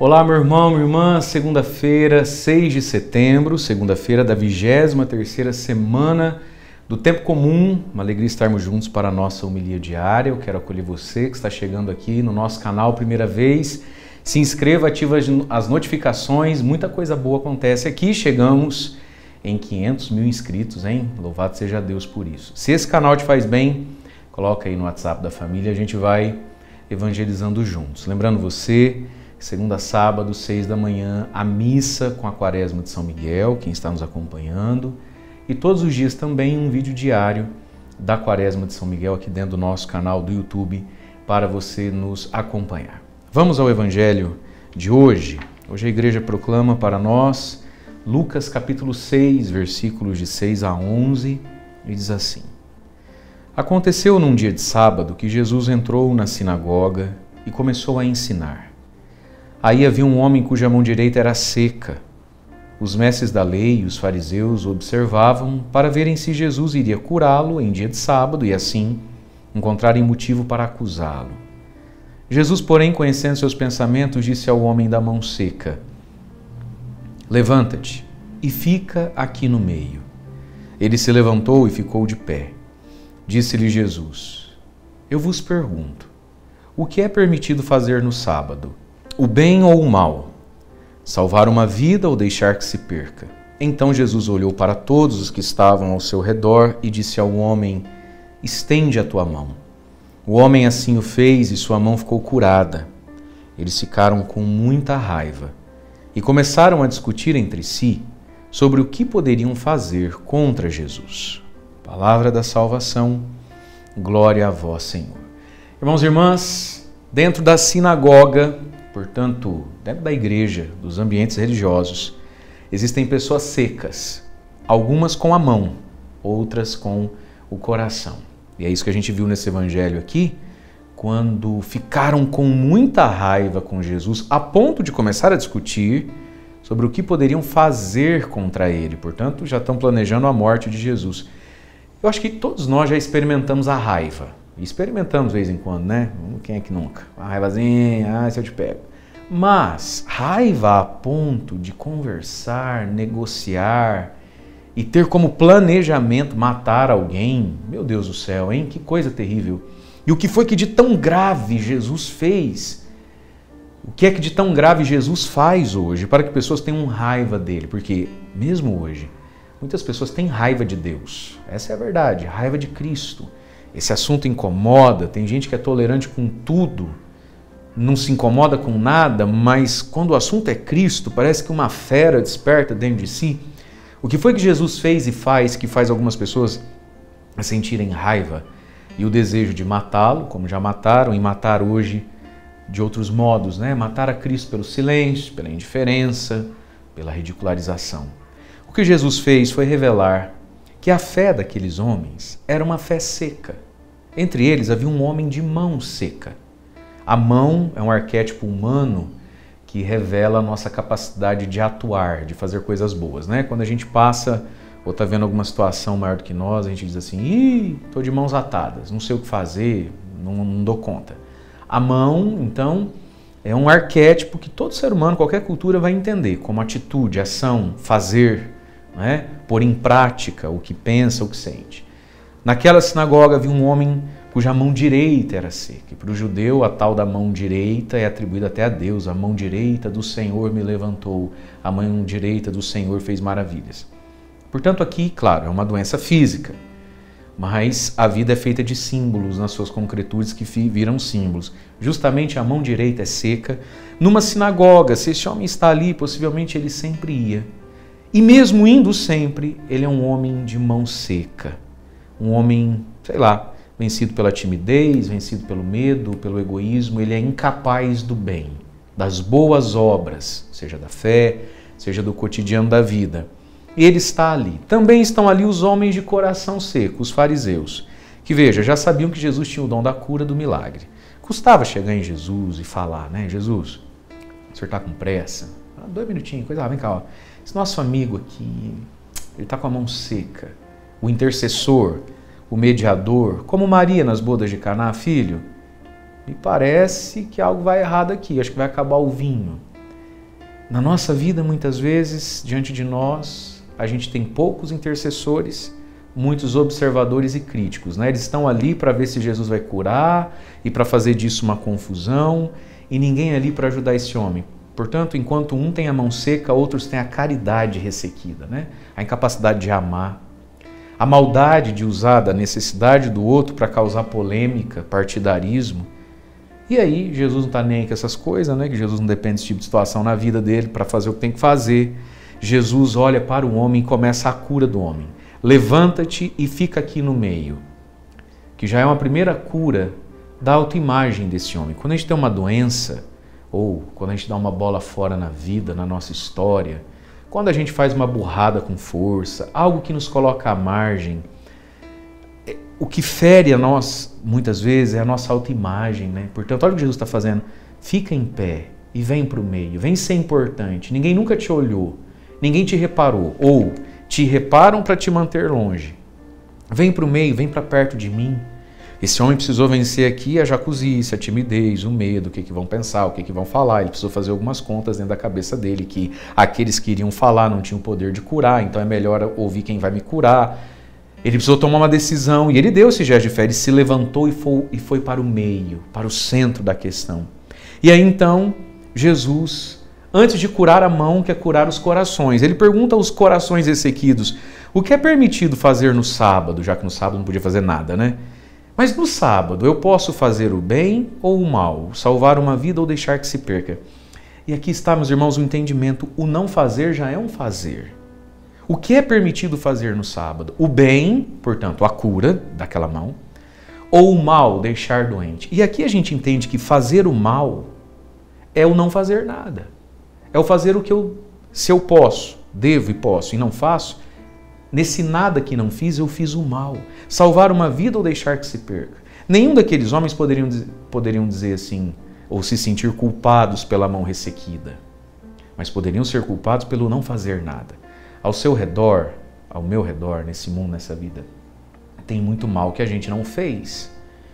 Olá, meu irmão, minha irmã, segunda-feira, 6 de setembro, segunda-feira da 23ª semana do Tempo Comum. Uma alegria estarmos juntos para a nossa homilia diária. Eu quero acolher você que está chegando aqui no nosso canal primeira vez. Se inscreva, ativa as notificações, muita coisa boa acontece aqui. Chegamos em 500 mil inscritos, hein? Louvado seja Deus por isso. Se esse canal te faz bem, coloca aí no WhatsApp da família, a gente vai evangelizando juntos. Lembrando você, segunda a sábado, 6 da manhã, a missa com a Quaresma de São Miguel, quem está nos acompanhando. E todos os dias também um vídeo diário da Quaresma de São Miguel aqui dentro do nosso canal do YouTube para você nos acompanhar. Vamos ao Evangelho de hoje. Hoje a igreja proclama para nós Lucas capítulo 6, versículos de 6 a 11, e diz assim: Aconteceu num dia de sábado que Jesus entrou na sinagoga e começou a ensinar. Aí havia um homem cuja mão direita era seca. Os mestres da lei e os fariseus observavam para verem se Jesus iria curá-lo em dia de sábado e assim encontrarem motivo para acusá-lo. Jesus, porém, conhecendo seus pensamentos, disse ao homem da mão seca: Levanta-te e fica aqui no meio. Ele se levantou e ficou de pé. Disse-lhe Jesus: Eu vos pergunto, o que é permitido fazer no sábado? O bem ou o mal? Salvar uma vida ou deixar que se perca? Então Jesus olhou para todos os que estavam ao seu redor e disse ao homem: Estende a tua mão. O homem assim o fez e sua mão ficou curada. Eles ficaram com muita raiva e começaram a discutir entre si sobre o que poderiam fazer contra Jesus. Palavra da salvação, glória a vós, Senhor. Irmãos e irmãs, dentro da sinagoga, portanto, dentro da igreja, dos ambientes religiosos, existem pessoas secas, algumas com a mão, outras com o coração. E é isso que a gente viu nesse evangelho aqui, quando ficaram com muita raiva com Jesus, a ponto de começar a discutir sobre o que poderiam fazer contra ele. Portanto, já estão planejando a morte de Jesus. Eu acho que todos nós já experimentamos a raiva. Experimentamos de vez em quando, né? Quem é que nunca? Uma raivazinha, se eu te pego. Mas raiva a ponto de conversar, negociar e ter como planejamento matar alguém, meu Deus do céu, hein? Que coisa terrível. E o que foi que de tão grave Jesus fez? O que é que de tão grave Jesus faz hoje para que pessoas tenham raiva dele? Porque mesmo hoje, muitas pessoas têm raiva de Deus. Essa é a verdade, raiva de Cristo. Esse assunto incomoda, tem gente que é tolerante com tudo, não se incomoda com nada, mas quando o assunto é Cristo, parece que uma fera desperta dentro de si. O que foi que Jesus fez e faz que faz algumas pessoas sentirem raiva e o desejo de matá-lo, como já mataram, e matar hoje de outros modos, né? Matar a Cristo pelo silêncio, pela indiferença, pela ridicularização. O que Jesus fez foi revelar que a fé daqueles homens era uma fé seca. Entre eles havia um homem de mão seca. A mão é um arquétipo humano que revela a nossa capacidade de atuar, de fazer coisas boas, né? Quando a gente passa ou está vendo alguma situação maior do que nós, a gente diz assim: ih, estou de mãos atadas, não sei o que fazer, não dou conta. A mão, então, é um arquétipo que todo ser humano, qualquer cultura vai entender como atitude, ação, fazer, né? Pôr em prática o que pensa, o que sente. Naquela sinagoga havia um homem cuja mão direita era seca. E para o judeu, a tal da mão direita é atribuída até a Deus. A mão direita do Senhor me levantou, a mão direita do Senhor fez maravilhas. Portanto, aqui, claro, é uma doença física, mas a vida é feita de símbolos nas suas concretudes que viram símbolos. Justamente a mão direita é seca. Numa sinagoga, se esse homem está ali, possivelmente ele sempre ia. E mesmo indo sempre, ele é um homem de mão seca. Um homem, sei lá, vencido pela timidez, vencido pelo medo, pelo egoísmo. Ele é incapaz do bem, das boas obras, seja da fé, seja do cotidiano da vida. Ele está ali. Também estão ali os homens de coração seco, os fariseus, que, veja, já sabiam que Jesus tinha o dom da cura, do milagre. Custava chegar em Jesus e falar, né? Jesus, o senhor está com pressa? 2 minutinhos, coisa lá, vem cá, ó. Esse nosso amigo aqui, ele está com a mão seca. O intercessor, o mediador, como Maria nas bodas de Caná, filho, me parece que algo vai errado aqui, acho que vai acabar o vinho. Na nossa vida, muitas vezes, diante de nós, a gente tem poucos intercessores, muitos observadores e críticos, né? Eles estão ali para ver se Jesus vai curar e para fazer disso uma confusão, e ninguém ali para ajudar esse homem. Portanto, enquanto um tem a mão seca, outros têm a caridade ressequida, né? A incapacidade de amar, a maldade de usar da necessidade do outro para causar polêmica, partidarismo. E aí, Jesus não está nem aí com essas coisas, né? Que Jesus não depende desse tipo de situação na vida dele para fazer o que tem que fazer. Jesus olha para o homem e começa a cura do homem. Levanta-te e fica aqui no meio. Que já é uma primeira cura da autoimagem desse homem. Quando a gente tem uma doença, ou quando a gente dá uma bola fora na vida, na nossa história, quando a gente faz uma burrada com força, algo que nos coloca à margem, o que fere a nós, muitas vezes, é a nossa autoimagem, né? Portanto, olha o que Jesus está fazendo. Fica em pé e vem para o meio, vem ser importante. Ninguém nunca te olhou, ninguém te reparou, ou te reparam para te manter longe. Vem para o meio, vem para perto de mim. Esse homem precisou vencer aqui a jacuzice, a timidez, o medo, o que vão pensar, o que vão falar. Ele precisou fazer algumas contas dentro da cabeça dele, que aqueles que iriam falar não tinham o poder de curar, então é melhor ouvir quem vai me curar. Ele precisou tomar uma decisão e ele deu esse gesto de fé, ele se levantou e foi para o meio, para o centro da questão. E aí então, Jesus, antes de curar a mão, quer curar os corações. Ele pergunta aos corações ressequidos, o que é permitido fazer no sábado, já que no sábado não podia fazer nada, né? Mas no sábado, eu posso fazer o bem ou o mal, salvar uma vida ou deixar que se perca? E aqui está, meus irmãos, o entendimento, o não fazer já é um fazer. O que é permitido fazer no sábado? O bem, portanto, a cura daquela mão, ou o mal, deixar doente. E aqui a gente entende que fazer o mal é o não fazer nada. É o fazer o que se eu posso, devo e posso e não faço, nesse nada que não fiz, eu fiz o mal. Salvar uma vida ou deixar que se perca. Nenhum daqueles homens poderiam dizer assim, ou se sentir culpados pela mão ressequida, mas poderiam ser culpados pelo não fazer nada. Ao seu redor, ao meu redor, nesse mundo, nessa vida, tem muito mal que a gente não fez,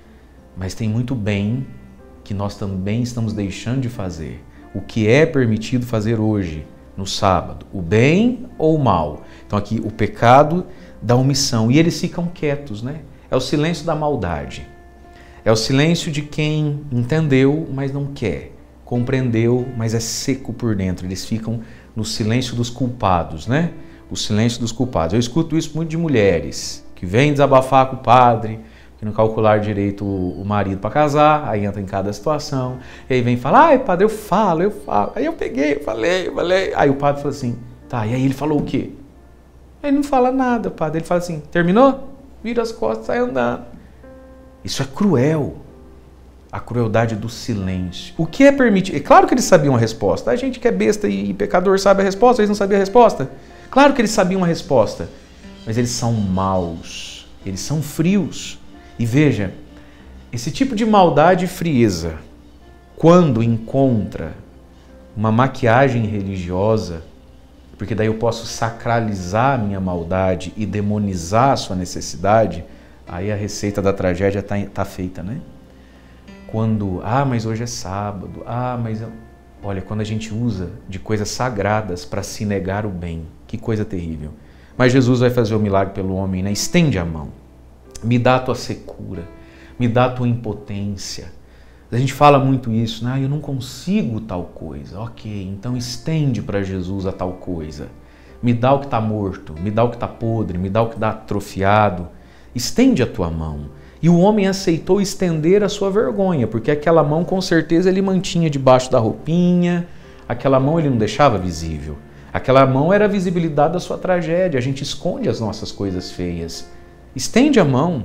mas tem muito bem que nós também estamos deixando de fazer. O que é permitido fazer hoje, no sábado? O bem ou o mal? Então aqui o pecado da omissão. E eles ficam quietos, né? É o silêncio da maldade. É o silêncio de quem entendeu, mas não quer. Compreendeu, mas é seco por dentro. Eles ficam no silêncio dos culpados, né? O silêncio dos culpados. Eu escuto isso muito de mulheres que vêm desabafar com o padre, que não calcularam direito o marido para casar, aí entra em cada situação, e aí vem falar, ai padre, eu falo. Aí eu peguei, eu falei. Aí o padre falou assim, tá, e aí ele falou o quê? Ele não fala nada, padre. Ele fala assim, terminou? Vira as costas e sai andando. Isso é cruel. A crueldade do silêncio. O que é permitido? É claro que eles sabiam a resposta. A gente que é besta e pecador sabe a resposta, eles não sabiam a resposta. Claro que eles sabiam a resposta. Mas eles são maus. Eles são frios. E veja, esse tipo de maldade e frieza, quando encontra uma maquiagem religiosa, porque daí eu posso sacralizar a minha maldade e demonizar a sua necessidade, aí a receita da tragédia está feita, né? Quando, mas hoje é sábado, Olha, quando a gente usa de coisas sagradas para se negar o bem, que coisa terrível. Mas Jesus vai fazer o milagre pelo homem, né? Estende a mão, me dá a tua secura, me dá a tua impotência. A gente fala muito isso, né? Eu não consigo tal coisa. Ok, então estende para Jesus a tal coisa. Me dá o que está morto, me dá o que está podre, me dá o que está atrofiado. Estende a tua mão. E o homem aceitou estender a sua vergonha, porque aquela mão com certeza ele mantinha debaixo da roupinha, aquela mão ele não deixava visível. Aquela mão era a visibilidade da sua tragédia, a gente esconde as nossas coisas feias. Estende a mão,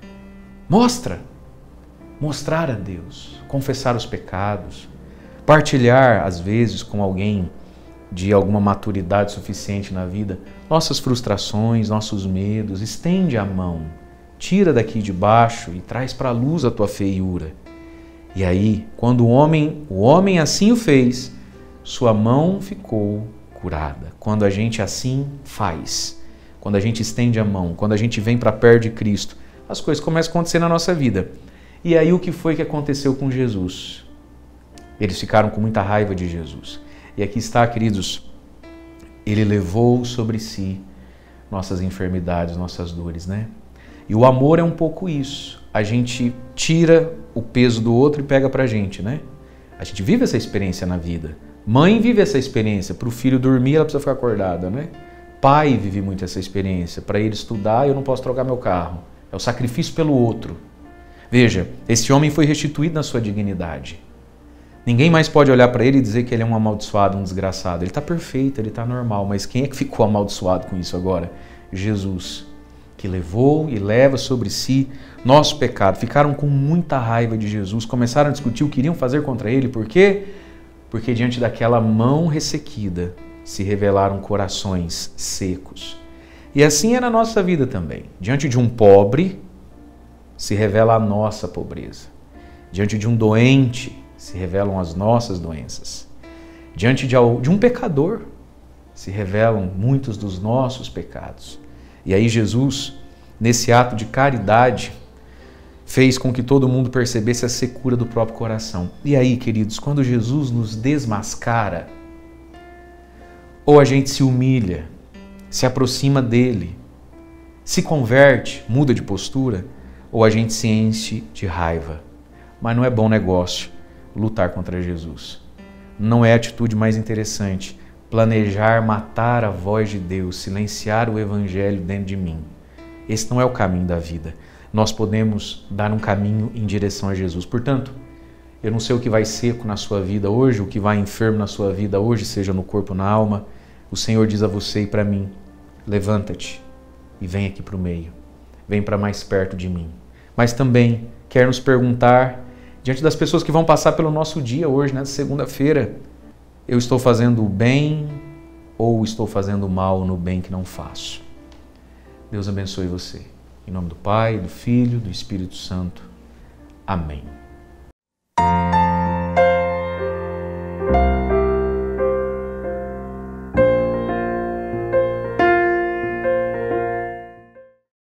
mostra. Mostrar a Deus, confessar os pecados, partilhar às vezes com alguém de alguma maturidade suficiente na vida, nossas frustrações, nossos medos, estende a mão, tira daqui de baixo e traz para a luz a tua feiura. E aí, quando o homem assim o fez, sua mão ficou curada. Quando a gente assim faz, quando a gente estende a mão, quando a gente vem para perto de Cristo, as coisas começam a acontecer na nossa vida. E aí o que foi que aconteceu com Jesus? Eles ficaram com muita raiva de Jesus. E aqui está, queridos, Ele levou sobre si nossas enfermidades, nossas dores, né? E o amor é um pouco isso. A gente tira o peso do outro e pega pra gente, né? A gente vive essa experiência na vida. Mãe vive essa experiência. Para o filho dormir, ela precisa ficar acordada, né? Pai vive muito essa experiência. Para ele estudar, eu não posso trocar meu carro. É o sacrifício pelo outro. Veja, esse homem foi restituído na sua dignidade. Ninguém mais pode olhar para ele e dizer que ele é um amaldiçoado, um desgraçado. Ele está perfeito, ele está normal. Mas quem é que ficou amaldiçoado com isso agora? Jesus, que levou e leva sobre si nosso pecado. Ficaram com muita raiva de Jesus, começaram a discutir o que iriam fazer contra ele. Por quê? Porque diante daquela mão ressequida se revelaram corações secos. E assim é na nossa vida também. Diante de um pobre se revela a nossa pobreza. Diante de um doente se revelam as nossas doenças. Diante de um pecador se revelam muitos dos nossos pecados. E aí Jesus, nesse ato de caridade, fez com que todo mundo percebesse a secura do próprio coração. E aí, queridos, quando Jesus nos desmascara, ou a gente se humilha, se aproxima dele, se converte, muda de postura, ou a gente se enche de raiva. Mas não é bom negócio lutar contra Jesus. Não é a atitude mais interessante planejar matar a voz de Deus, silenciar o evangelho dentro de mim. Esse não é o caminho da vida. Nós podemos dar um caminho em direção a Jesus. Portanto, eu não sei o que vai seco na sua vida hoje, o que vai enfermo na sua vida hoje, seja no corpo ou na alma. O Senhor diz a você e para mim, levanta-te e vem aqui para o meio. Vem para mais perto de mim. Mas também quer nos perguntar, diante das pessoas que vão passar pelo nosso dia hoje, nessa segunda-feira, eu estou fazendo o bem ou estou fazendo o mal no bem que não faço? Deus abençoe você. Em nome do Pai, do Filho, do Espírito Santo. Amém.